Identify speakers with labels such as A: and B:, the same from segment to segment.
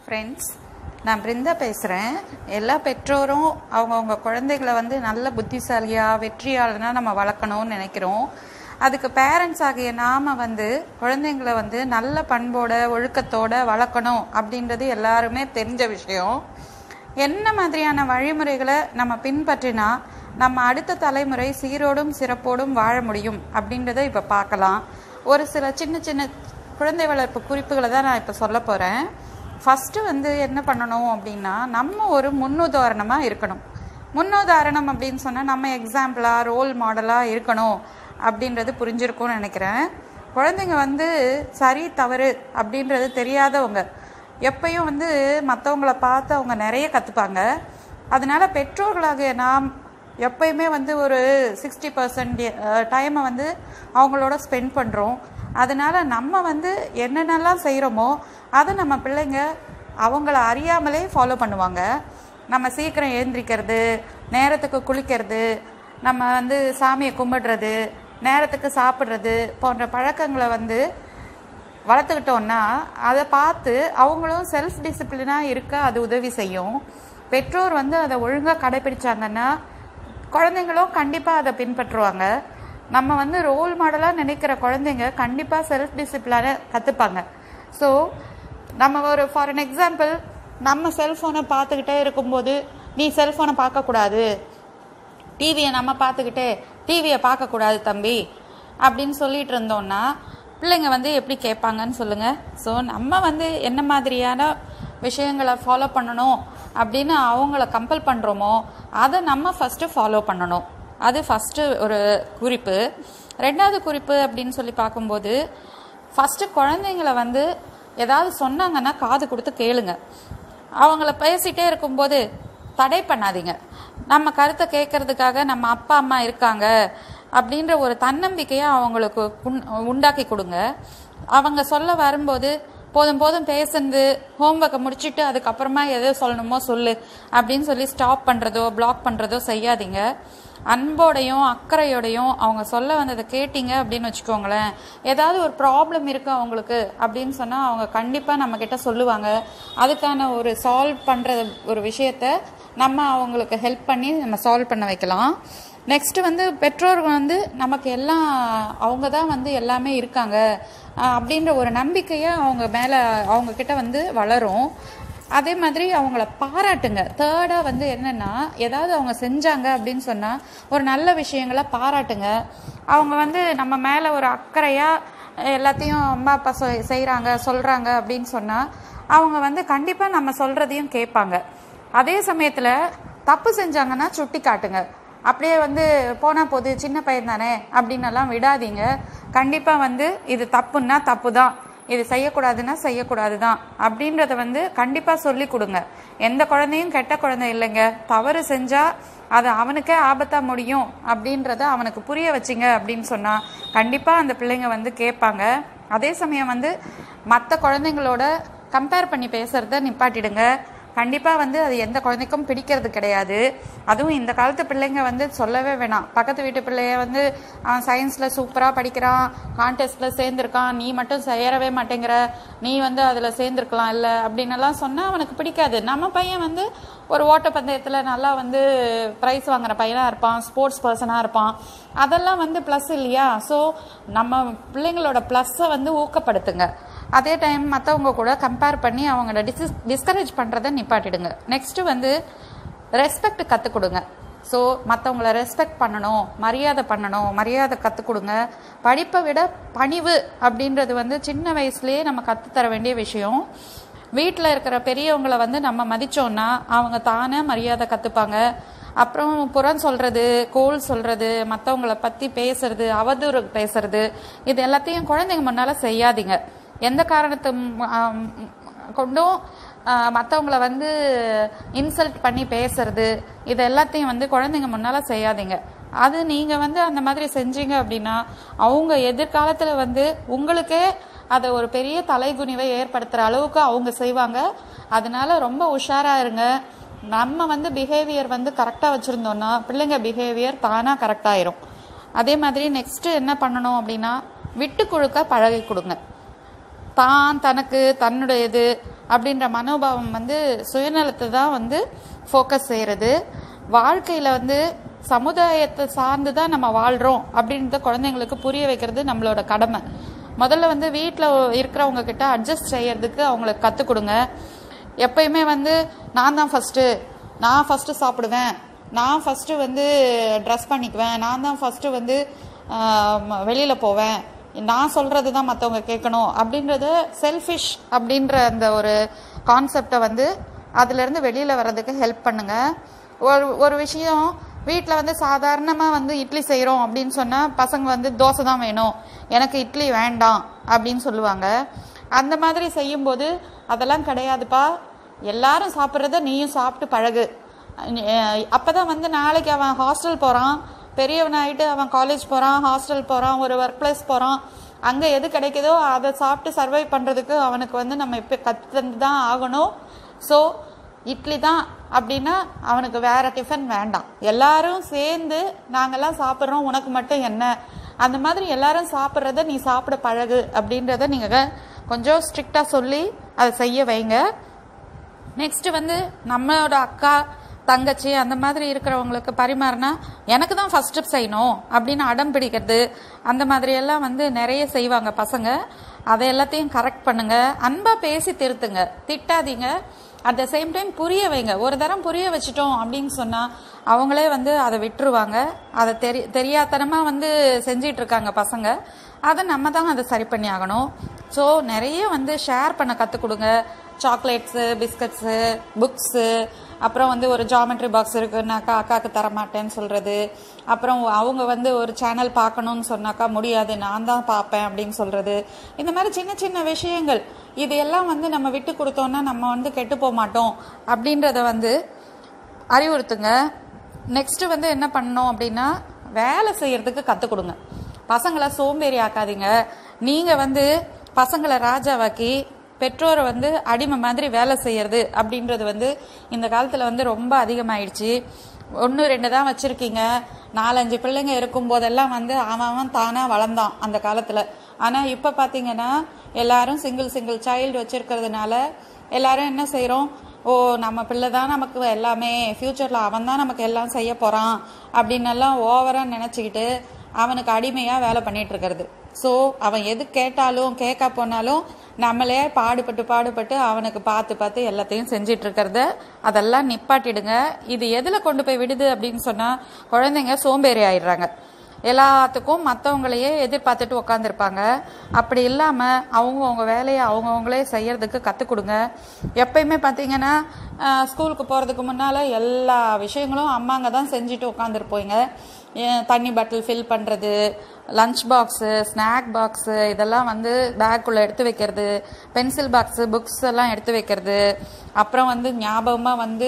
A: Friends, நான் பிருந்தா பேசுகிறேன். எல்லா பெற்றோரும் அவங்கவுங்க குழந்தைகளை நல்ல புத்திசாலியாக வெற்றியாளனாக நம்ம வளர்க்கணும்னு நினைக்கிறோம். அதுக்கு பேரண்ட்ஸ் ஆகிய நாம் குழந்தைங்களை நல்ல பண்போட ஒழுக்கத்தோடு வளர்க்கணும் அப்படின்றது எல்லாருமே தெரிஞ்ச விஷயம். என்ன மாதிரியான வழிமுறைகளை நம்ம பின்பற்றினா நம்ம அடுத்த தலைமுறை சீரோடும் சிறப்போடும் வாழ முடியும் அப்படின்றத இப்போ பார்க்கலாம். ஒரு சில சின்ன சின்ன குழந்தை வளர்ப்பு குறிப்புகளை தான் நான் இப்போ சொல்ல போகிறேன். ஃபஸ்ட்டு என்ன பண்ணணும் அப்படின்னா, நம்ம ஒரு முன்னுதாரணமாக இருக்கணும். முன்னுதாரணம் அப்படின்னு சொன்னால் நம்ம எக்ஸாம்பிளாக ரோல் மாடலாக இருக்கணும் அப்படின்றது புரிஞ்சிருக்கும்னு நினைக்கிறேன். குழந்தைங்க சரி தவறு அப்படின்றது தெரியாதவங்க. எப்பயும் மற்றவங்கள பார்த்து அவங்க நிறைய கற்றுப்பாங்க. அதனால் பெற்றோர்களாகிய நாம் எப்பயுமே ஒரு 60% டைமை அவங்களோட ஸ்பெண்ட் பண்ணுறோம். அதனால் நம்ம என்னென்னலாம் செய்கிறோமோ அதை நம்ம பிள்ளைங்க அவங்கள அறியாமலே ஃபாலோ பண்ணுவாங்க. நம்ம சீக்கிரம் எழுந்திரிக்கிறது, நேரத்துக்கு குளிக்கிறது, நம்ம சாமியை கும்பிடுறது, நேரத்துக்கு சாப்பிட்றது போன்ற பழக்கங்களை வளர்த்துக்கிட்டோன்னா அதை பார்த்து அவங்களும் செல்ஃப் டிசிப்ளினாக இருக்க அது உதவி செய்யும். பெற்றோர் அதை ஒழுங்காக கடைப்பிடிச்சாங்கன்னா குழந்தைங்களும் கண்டிப்பாக அதை பின்பற்றுவாங்க. நம்ம ரோல் மாடலாக நினைக்கிற குழந்தைங்க கண்டிப்பாக செல்ஃப் டிசிப்ளினை கற்றுப்பாங்க. ஸோ நம்ம ஃபார் அன் எக்ஸாம்பிள், நம்ம செல்ஃபோனை பார்த்துக்கிட்டே இருக்கும்போது நீ செல்ஃபோனை பார்க்கக்கூடாது, டிவியை நம்ம பார்த்துக்கிட்டே டிவியை பார்க்கக்கூடாது தம்பி அப்படின்னு சொல்லிட்டு இருந்தோன்னா பிள்ளைங்க எப்படி கேட்பாங்கன்னு சொல்லுங்கள். ஸோ நம்ம என்ன மாதிரியான விஷயங்களை ஃபாலோ பண்ணணும் அப்படின்னு அவங்கள கம்பல் பண்ணுறோமோ அதை நம்ம ஃபஸ்ட்டு ஃபாலோ பண்ணணும். அது ஃபஸ்ட்டு ஒரு குறிப்பு. ரெண்டாவது குறிப்பு அப்படின்னு சொல்லி பார்க்கும்போது, ஃபஸ்ட்டு குழந்தைங்கள ஏதாவது சொன்னாங்கன்னா காது கொடுத்து கேளுங்க. அவங்கள பேசிகிட்டே இருக்கும்போது தடை பண்ணாதீங்க. நம்ம கருத்தை கேட்கறதுக்காக நம்ம அப்பா அம்மா இருக்காங்க அப்படின்ற ஒரு தன்னம்பிக்கையை அவங்களுக்கு உண்டாக்கி கொடுங்க. அவங்க சொல்ல வரும்போது போதும் போதும் பேசுறது, ஹோம்ஒர்க்கை முடிச்சுட்டு அதுக்கப்புறமா எதோ சொல்லணுமோ சொல்லு அப்படின்னு சொல்லி ஸ்டாப் பண்ணுறதோ பிளாக் பண்ணுறதோ செய்யாதீங்க. அன்போடையும் அக்கறையோடையும் அவங்க சொல்ல வந்ததை கேட்டீங்க அப்படின்னு வச்சுக்கோங்களேன். ஏதாவது ஒரு ப்ராப்ளம் இருக்குது அவங்களுக்கு அப்படின்னு சொன்னால் அவங்க கண்டிப்பாக நம்மக்கிட்ட சொல்லுவாங்க. அதுக்கான ஒரு சால்வ் பண்ணுற ஒரு விஷயத்த நம்ம அவங்களுக்கு ஹெல்ப் பண்ணி நம்ம சால்வ் பண்ண வைக்கலாம். நெக்ஸ்ட்டு பெற்றோர்கள் நமக்கு எல்லாம் அவங்க தான் எல்லாமே இருக்காங்க அப்படின்ற ஒரு நம்பிக்கையை அவங்க மேலே அவங்கக்கிட்ட வளரும். அதே மாதிரி அவங்கள பாராட்டுங்க. தேர்டாக என்னென்னா, ஏதாவது அவங்க செஞ்சாங்க அப்படின்னு சொன்னால் ஒரு நல்ல விஷயங்களை பாராட்டுங்க. அவங்க நம்ம மேலே ஒரு அக்கறையாக எல்லாத்தையும் அம்மா அப்பா செய்கிறாங்க சொல்கிறாங்க அப்படின்னு சொன்னால் அவங்க கண்டிப்பாக நம்ம சொல்கிறதையும் கேட்பாங்க. அதே சமயத்தில் தப்பு செஞ்சாங்கன்னா சுட்டி காட்டுங்க. அப்படியே போனால் போது சின்ன பையன் தானே அப்படின்னெல்லாம் விடாதீங்க. கண்டிப்பாக இது தப்புன்னா தப்பு தான், இது செய்யக்கூடாதுன்னா செய்யக்கூடாது தான் அப்படின்றத கண்டிப்பாக சொல்லி கொடுங்க. எந்த குழந்தையும் கெட்ட குழந்தை இல்லைங்க. தவறு செஞ்சால் அது அவனுக்கே ஆபத்தாக முடியும் அப்படின்றத அவனுக்கு புரிய வச்சிங்க அப்படின்னு சொன்னால் கண்டிப்பாக அந்த பிள்ளைங்க கேட்பாங்க. அதே சமயம் மற்ற குழந்தைங்களோட கம்பேர் பண்ணி பேசுகிறத நிப்பாட்டிடுங்க. கண்டிப்பாக அது எந்த குழந்தைக்கும் பிடிக்கிறது கிடையாது. அதுவும் இந்த காலத்து பிள்ளைங்க சொல்லவே வேணாம். பக்கத்து வீட்டு பிள்ளைய அவன் சயின்ஸில் சூப்பராக படிக்கிறான், கான்டெஸ்ட்டில் சேர்ந்துருக்கான், நீ மட்டும் சேரவே மாட்டேங்கிற, நீ அதில் சேர்ந்துருக்கலாம் இல்லை அப்படின்னலாம் சொன்னால் அவனுக்கு பிடிக்காது. நம்ம பையன் ஒரு ஓட்டப்பந்தயத்தில் நல்லா ப்ரைஸ் வாங்குற பையனாக இருப்பான், ஸ்போர்ட்ஸ் பர்சனாக இருப்பான், அதெல்லாம் ப்ளஸ் இல்லையா? ஸோ நம்ம பிள்ளைங்களோட ப்ளஸ்ஸை ஊக்கப்படுத்துங்க. அதே டைம் மற்றவங்க கூட கம்பேர் பண்ணி அவங்கள டிஸ்கரேஜ் பண்ணுறதை நிப்பாட்டிடுங்க. நெக்ஸ்ட்டு ரெஸ்பெக்ட் கற்றுக் கொடுங்க. ஸோ மற்றவங்கள ரெஸ்பெக்ட் பண்ணணும், மரியாதை கற்றுக் கொடுங்க. படிப்பை விட பணிவு அப்படின்றது சின்ன வயசுலேயே நம்ம கற்றுத்தர வேண்டிய விஷயம். வீட்டில் இருக்கிற பெரியவங்களை நம்ம மதித்தோன்னா அவங்க தானே மரியாதை கற்றுப்பாங்க. அப்புறம் புறம் சொல்கிறது, கோல் சொல்கிறது, மற்றவங்கள பற்றி பேசுறது, அவதூறு பேசுறது, இது எல்லாத்தையும் குழந்தைங்க முன்னால் செய்யாதீங்க. எந்த காரணத்தை கொண்டும் மற்றவங்கள இன்சல்ட் பண்ணி பேசுறது, இது எல்லாத்தையும் குழந்தைங்க முன்னால் செய்யாதீங்க. அது நீங்கள் அந்த மாதிரி செஞ்சீங்க அப்படின்னா அவங்க எதிர்காலத்தில் உங்களுக்கே அதை ஒரு பெரிய தலைகுனிவை ஏற்படுத்துகிற அளவுக்கு அவங்க செய்வாங்க. அதனால ரொம்ப உஷாராக இருங்க. நம்ம பிஹேவியர் கரெக்டாக வச்சுருந்தோன்னா பிள்ளைங்க பிஹேவியர் தானாக கரெக்டாகிடும். அதே மாதிரி நெக்ஸ்ட்டு என்ன பண்ணணும் அப்படின்னா, விட்டு கொடுக்க பழகி கொடுங்க. தான் தனக்கு தன்னுடையது அப்படின்ற மனோபாவம் வந்து சுயநலத்தை தான் வந்து ஃபோக்கஸ் செய்கிறது. வாழ்க்கையில் வந்து சமுதாயத்தை சார்ந்து தான் நம்ம வாழ்கிறோம் அப்படின்றத குழந்தைங்களுக்கு புரிய வைக்கிறது நம்மளோட கடமை. முதல்ல வந்து வீட்டில் இருக்கிறவங்க கிட்ட அட்ஜஸ்ட் செய்யறதுக்கு அவங்களுக்கு கற்றுக் கொடுங்க. எப்பயுமே வந்து நான் தான் ஃபஸ்ட்டு சாப்பிடுவேன், நான் ஃபஸ்ட்டு வந்து ட்ரெஸ் பண்ணிக்குவேன், நான் தான் ஃபஸ்ட்டு வந்து வெளியில் போவேன், நான் சொல்கிறது தான் மற்றவங்க கேட்கணும் அப்படின்றது செல்ஃபிஷ் அப்படின்ற அந்த ஒரு கான்செப்டை வந்து அதுலேருந்து வெளியில் வர்றதுக்கு ஹெல்ப் பண்ணுங்கள். ஒரு விஷயம், வீட்டில் வந்து சாதாரணமாக வந்து இட்லி செய்கிறோம் அப்படின்னு சொன்னால் பசங்க வந்து தோசை தான் வேணும், எனக்கு இட்லி வேண்டாம் அப்படின்னு சொல்லுவாங்க. அந்த மாதிரி செய்யும்போது அதெல்லாம் கிடையாதுப்பா, எல்லாரும் சாப்பிட்றத நீயும் சாப்பிட்டு பழகு. அப்போ தான் வந்து நாளைக்கு அவன் ஹாஸ்டல் போகிறான், பெரியவனாயிட்டு அவன் காலேஜ் போகிறான், ஹாஸ்டல் போகிறான், ஒரு ஒர்க் பிளேஸ் போகிறான், அங்கே எது கிடைக்குதோ அதை சாப்பிட்டு சர்வை பண்ணுறதுக்கு அவனுக்கு வந்து நம்ம இப்போ கற்றுந்து தான் ஆகணும். ஸோ இட்லி தான் அப்படின்னா அவனுக்கு வேறு டிஃபன் வேண்டாம், எல்லாரும் சேர்ந்து நாங்கள்லாம் சாப்பிட்றோம், உனக்கு மட்டும் என்ன, அந்த மாதிரி எல்லாரும் சாப்பிட்றத நீ சாப்பிட பழகு அப்படின்றத நீங்கள் கொஞ்சம் ஸ்ட்ரிக்டாக சொல்லி அதை செய்ய வைங்க. நெக்ஸ்ட்டு வந்து நம்மளோட அக்கா தங்கச்சி அந்த மாதிரி இருக்கிறவங்களுக்கு பரிமாறினா எனக்கு தான் ஃபஸ்ட்டு செய்யணும் அப்படின்னு அடம் பிடிக்கிறது, அந்த மாதிரியெல்லாம் வந்து நிறைய செய்வாங்க பசங்க. அதை எல்லாத்தையும் கரெக்ட் பண்ணுங்கள், அன்பாக பேசி திருத்துங்க, திட்டாதீங்க. அட் த சேம் டைம் புரிய வைங்க. ஒரு தரம் புரிய வச்சிட்டோம் அப்படின்னு சொன்னால் அவங்களே வந்து அதை விட்டுருவாங்க. அதை தெரியாதனமாக வந்து செஞ்சிட்ருக்காங்க பசங்க, அதை நம்ம தான் அதை சரி பண்ணி ஆகணும். ஸோ நிறைய வந்து ஷேர் பண்ண கற்றுக் கொடுங்க. சாக்லேட்ஸு, பிஸ்கட்ஸு, புக்ஸு, அப்புறம் வந்து ஒரு ஜாமெட்ரி பாக்ஸ் இருக்குன்னாக்கா அக்காவுக்கு தரமாட்டேன்னு சொல்கிறது, அப்புறம் அவங்க வந்து ஒரு சேனல் பார்க்கணுன்னு சொன்னாக்கா முடியாது நான் தான் பார்ப்பேன் அப்படின்னு சொல்கிறது. இந்த மாதிரி சின்ன சின்ன விஷயங்கள் இதையெல்லாம் வந்து நம்ம விட்டு கொடுத்தோன்னா நம்ம வந்து கெட்டு போக மாட்டோம் அப்படின்றத வந்து அறிவுறுத்துங்க. நெக்ஸ்ட்டு வந்து என்ன பண்ணணும் அப்படின்னா வேலை செய்கிறதுக்கு கற்றுக் கொடுங்க. பசங்களை சோம்பேறி ஆக்காதீங்க. நீங்கள் வந்து பசங்களை ராஜாவாக்கி பெற்றோரை வந்து அடிமை மாதிரி வேலை செய்யறது அப்படின்றது வந்து இந்த காலத்தில் வந்து ரொம்ப அதிகமாயிடுச்சு. 1-2 தான் வச்சுருக்கீங்க, 4-5 பிள்ளைங்க இருக்கும்போதெல்லாம் வந்து அவன் தானாக வளர்ந்தான் அந்த காலத்தில். ஆனால் இப்போ பார்த்தீங்கன்னா எல்லாரும் சிங்கிள் சைல்டு வச்சுருக்கிறதுனால எல்லாரும் என்ன செய்கிறோம், ஓ நம்ம பிள்ளை தான் நமக்கு எல்லாமே, ஃப்யூச்சரில் அவன் தான் நமக்கு எல்லாம் செய்ய போகிறான் அப்படின்னெல்லாம் ஓவராக நினச்சிக்கிட்டு அவனுக்கு அடிமையாக வேலை பண்ணிகிட்டு இருக்கிறது. ஸோ அவன் எது கேட்டாலும் கேட்க போனாலும் நம்மளே பாடுபட்டு அவனுக்கு பார்த்து எல்லாத்தையும் செஞ்சிட்ருக்கிறத அதெல்லாம் நிப்பாட்டிடுங்க. இது எதில் கொண்டு போய் விடுது அப்படின்னு சொன்னால் குழந்தைங்க சோம்பேறி ஆயிடுறாங்க, எல்லாத்துக்கும் மற்றவங்களையே எதிர்பார்த்துட்டு உட்காந்துருப்பாங்க. அப்படி இல்லாமல் அவங்கவுங்க வேலையை அவங்கவுங்களே செய்யறதுக்கு கற்றுக் கொடுங்க. எப்பயுமே பார்த்தீங்கன்னா ஸ்கூலுக்கு போகிறதுக்கு முன்னால் எல்லா விஷயங்களும் அம்மாங்க தான் செஞ்சுட்டு உட்காந்துருப்போங்க. தண்ணி பாட்டில் ஃபில் பண்ணுறது, லஞ்ச் பாக்ஸு, ஸ்நாக் பாக்ஸு இதெல்லாம் வந்து பேக்குள்ளே எடுத்து வைக்கிறது, பென்சில் பாக்ஸு, புக்ஸ் எல்லாம் எடுத்து வைக்கிறது, அப்புறம் வந்து ஞாபகமாக வந்து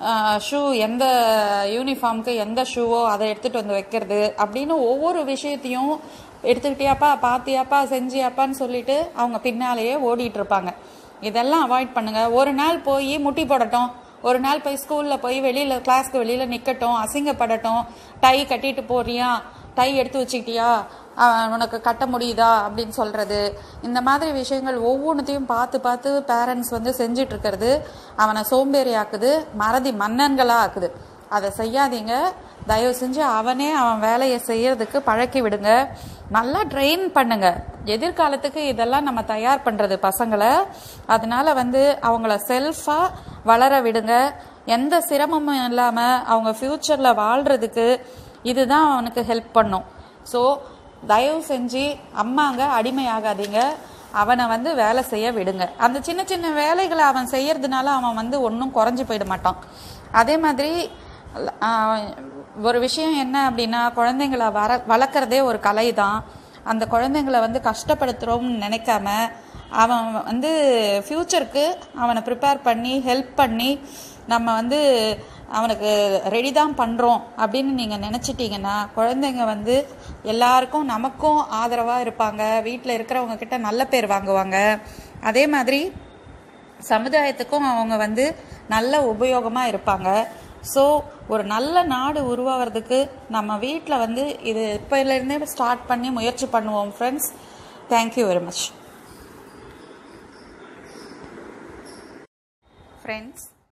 A: ஷூ, எந்த யூனிஃபார்முக்கு எந்த ஷூவோ அதை எடுத்துகிட்டு வந்து வைக்கிறது அப்படின்னு ஒவ்வொரு விஷயத்தையும் எடுத்துக்கிட்டியாப்பா, பார்த்தியாப்பா, செஞ்சியாப்பான்னு சொல்லிட்டு அவங்க பின்னாலேயே ஓடிட்டு இருப்பாங்க. இதெல்லாம் அவாய்ட் பண்ணுங்கள். ஒரு நாள் போய் முட்டி போடட்டும், ஒரு நாள் போய் ஸ்கூலில் போய் வெளியில் கிளாஸ்க்கு வெளியில் நிற்கட்டும், அசிங்கப்படட்டும், டை கட்டிட்டு போறியா, டை எடுத்து வச்சுக்கிட்டியா, உனக்கு கட்ட முடியுதா அப்படின்னு சொல்கிறது, இந்த மாதிரி விஷயங்கள் ஒவ்வொன்றத்தையும் பார்த்து பேரண்ட்ஸ் வந்து செஞ்சிட்ருக்கிறது அவனை சோம்பேறி ஆக்குது, மறதி மன்னன்களாக ஆக்குது. அதை செய்யாதீங்க. தயவு செஞ்சு அவன் வேலையை செய்யறதுக்கு பழக்கி விடுங்க, நல்லா ட்ரெயின் பண்ணுங்க. எதிர்காலத்துக்கு இதெல்லாம் நம்ம தயார் பண்ணுறது பசங்களை. அதனால வந்து அவங்கள செல்ஃபாக வளர விடுங்க. எந்த சிரமமும் இல்லாமல் அவங்க ஃப்யூச்சரில் வாழ்கிறதுக்கு இதுதான் அவனுக்கு ஹெல்ப் பண்ணும். ஸோ தயவு செஞ்சு அம்மாங்க அடிமையாகாதீங்க, அவனை வந்து வேலை செய்ய விடுங்க. அந்த சின்ன சின்ன வேலைகளை அவன் செய்யறதுனால அவன் வந்து ஒன்றும் குறைஞ்சி போயிட மாட்டான். அதே மாதிரி ஒரு விஷயம் என்ன அப்படின்னா, குழந்தைங்களை வளர்க்குறதே ஒரு கலை தான். அந்த குழந்தைங்களை வந்து கஷ்டப்படுத்துகிறோம்னு நினைக்காம அவன் வந்து ஃப்யூச்சருக்கு அவனை ப்ரிப்பேர் பண்ணி ஹெல்ப் பண்ணி நம்ம வந்து அவனுக்கு ரெடி தான் பண்ணுறோம் அப்படின்னு நீங்கள் நினச்சிட்டிங்கன்னா குழந்தைங்க வந்து எல்லாருக்கும் நமக்கும் ஆதரவாக இருப்பாங்க, வீட்டில் இருக்கிறவங்க கிட்ட நல்ல பேர் வாங்குவாங்க. அதே மாதிரி சமுதாயத்துக்கும் அவங்க வந்து நல்ல உபயோகமாக இருப்பாங்க. ஸோ ஒரு நல்ல நாடு உருவாகிறதுக்கு நம்ம வீட்டில் வந்து இது இப்போலேருந்தே ஸ்டார்ட் பண்ணி முயற்சி பண்ணுவோம் friends. Thank you very much. Friends.